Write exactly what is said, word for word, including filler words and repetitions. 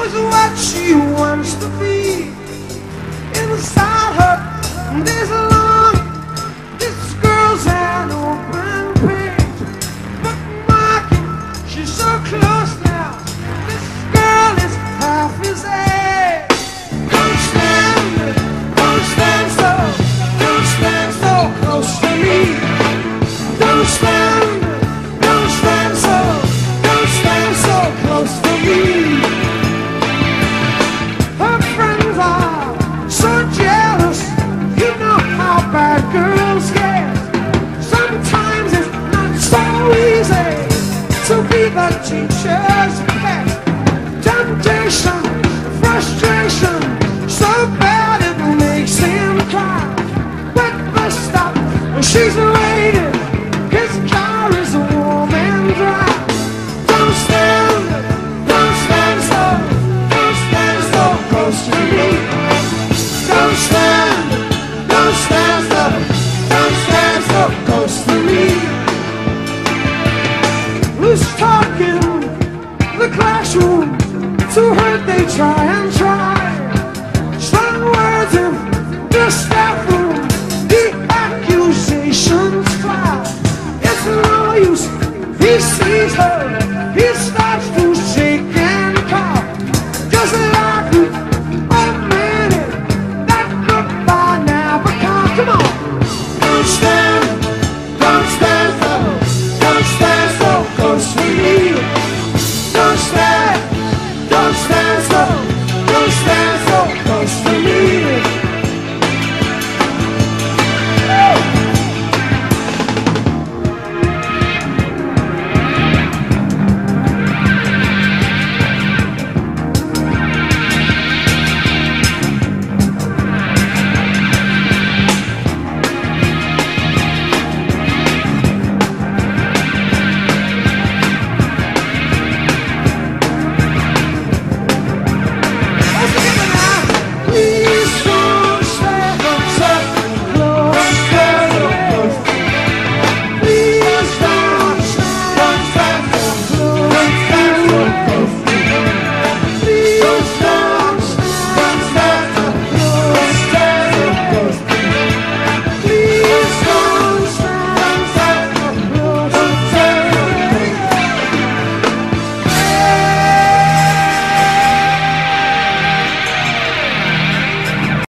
knows what she wants to be. Inside her, there's a longing. This girl's an open page, but mocking, she's so close now. This girl is half his age. Don't stand, don't stand so, don't stand so close to me. Don't stand, don't stand so, don't stand so close to me. Her friends are so jealous, you know how bad girls get. Sometimes it's not so easy to be the teacher's pet. Temptation, frustration, so bad it makes him cry. But bus stop, when she's waiting, his car is warm and dry. Don't stand, don't stand so, don't stand so close to me. Don't stand, don't stand so, don't stand so close to me. Who's talking the classroom? To hurt they try and try. Strong words in the staff room, the accusations fly. It's no use, he sees her, he starts to